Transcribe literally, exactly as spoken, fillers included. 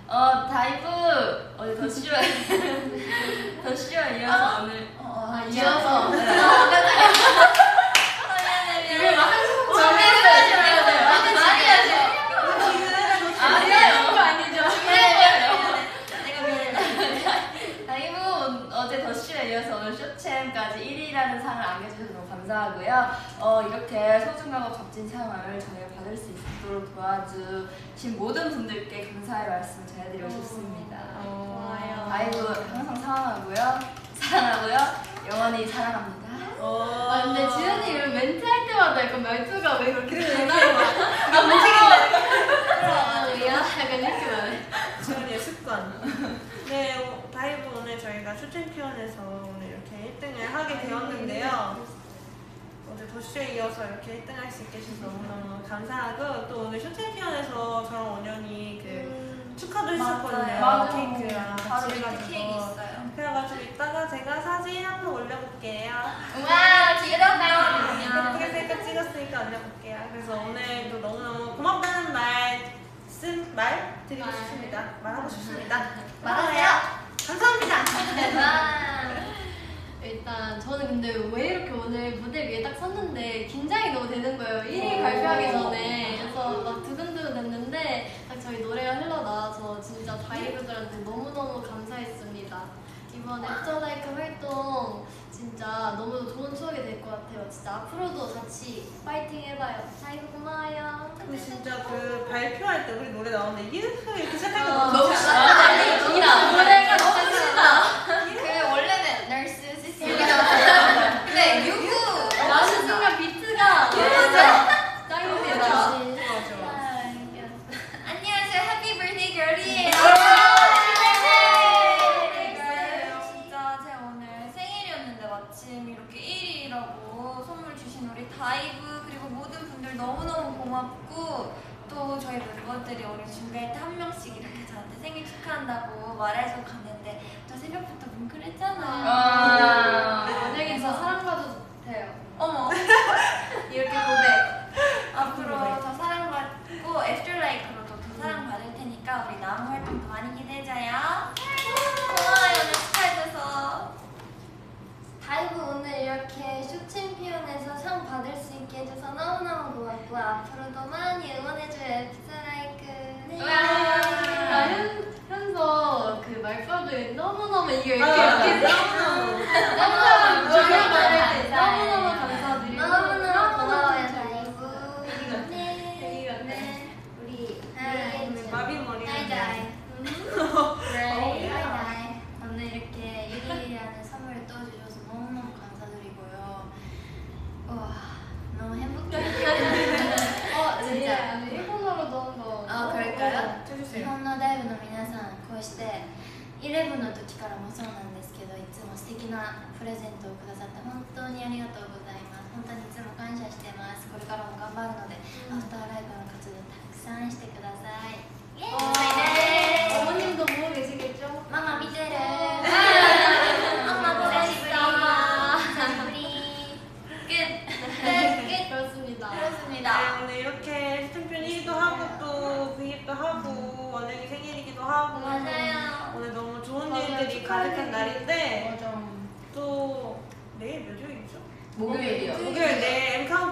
어 다이브 어제 더 쉬워요. 더 쉬워요. 이어서 아, 오늘 어, 어, 아, 이어서. 네. 이걸 막 한숨 준비해야지 말아요. 아니야지. 아니에요. 그거 아니죠. 내가 미안해. 다이브 어제 더 쉬워요. 이어서 오늘 쇼챔까지 일 위라는 상을 안겨주셔서 너무 감사하고요. 어 이렇게 소중하고 값진 상을 저희가 받을 수 있도록 도와주신 모든 분들께 감사의 말씀 전해드리고 싶습니다. 좋아요. 다이브 항상 사랑하고요. 사랑하고요. 영원히 사랑합니다. 아 근데 지은이 이런 멘트 할 때마다 약간 말투가 왜 그렇게 되나? 나 못하겠네. 아, 약간 이렇게 말해. 지은이의 습관. 네, 어, 다이브 오늘 저희가 쇼챔피언에서 오늘 이렇게 일 등을 하게 되었는데요. 어제 더쇼에 이어서 이렇게 일 등 할 수 있게 해주셔서 너무너무 감사하고 또 오늘 쇼챔피언에서 저랑 원현이 그 음, 축하도 해주셨거든요. 맞아요. 케이크랑 바로 같이 밑에 해가지고. 케이크 있어요. 그래가지고 이따가 제가 사진 한번 올려볼게요. 와 귀엽다. 예쁘게 셀카 찍었으니까 올려볼게요. 그래서 오늘도 너무너무 고맙다는 말씀 말 드리고 싶습니다. 말하고 싶습니다. 말하세요. 감사합니다. 일단 저는 근데 왜 이렇게 오늘 무대 위에 딱 섰는데 긴장이 너무 되는 거예요. 일 위 발표하기 전에. 그래서 막 두근두근 됐는데 딱 저희 노래가 흘러나와서 진짜 다이브들한테 너무너무 감사했습니다. 이번 애프터라이크 활동 진짜 너무 좋은 추억이 될 것 같아요. 진짜 앞으로도 같이 파이팅 해봐요. 다이브 고마워요. 근데 진짜 그 발표할 때 우리 노래 나오는데 유후 이렇게 시작하는 거 어, 너무 진짜. 아니 진짜 노래가 너무 신나. 그 원래는 널스 시스템이 나왔어요. 근데 유후 나는 순간 비트가 짱입니다. 안녕하세요. 해피 birthday girl이에요. 진짜 제가 오늘 생일이었는데 마침 이렇게 일 위라고 선물 주신 우리 다이브 그리고 모든 분들 너무너무 고맙고 또 저희 멤버들이 오늘 준비할 때 한 명씩 이렇게 저한테 생일 축하한다고 말해서 갔는데 저 새벽부터 뭉클했잖아요. 만약에 저 사랑받아도 돼요. 어머 이렇게 고백. 앞으로 더 사랑받고 애프터라이크로도 더 사랑받을 테니까 우리 남은 활동도 많이 기대해줘요. 고마워요 오늘 축하해줘서. 다이브 오늘 이렇게 쇼챔피언에서 상 받을 수 있게 해줘서 너무너무 고맙고 앞으로도 많이 응원해줘요 애프터라이크. 네. 아, 현, 현서 그 말빨을 너무너무 이게 이렇게 아, 이렇게 너무너무. 너무너무 저녁 말할 때 감사해요. 너무너무 감사드리고 너무너무 고마워요 다이브. 네. 네. 네. 우리 네. 우리 마비 머리. 하이다이. 네. 하이다이. 오늘 이렇게 일 위라는 선물을 떠주셔서 너무너무 감사드리고요. 우와 너무 행복해요. 어, 진짜. 네. 일본어로도 한번. 아 그럴까요? 日日本のダイブの皆さんこうしてイレブンの時からもそうなんですけどいつも素敵なプレゼントをくださって本当にありがとうございます。本当にいつも感謝してます。これからも頑張るので、アフターライブの活動たくさんしてください。イエーイ。 어머님도 보고 계시겠죠? ママ見てる。ママ久しぶり。 久しぶり。 끝. 끝. 그렇습니다. 그렇습니다. 네, 오늘 이렇게 챔피언 일 위도 하고 또 브이앱도 하고 원영이 생일이기도 하고 맞아요. 오늘 너무 좋은 맞아요. 일들이 축하할 가득한 일이. 날인데 맞아. 또 내일 몇 요일이죠? 목요일이요. 목요일 내일 엠카운트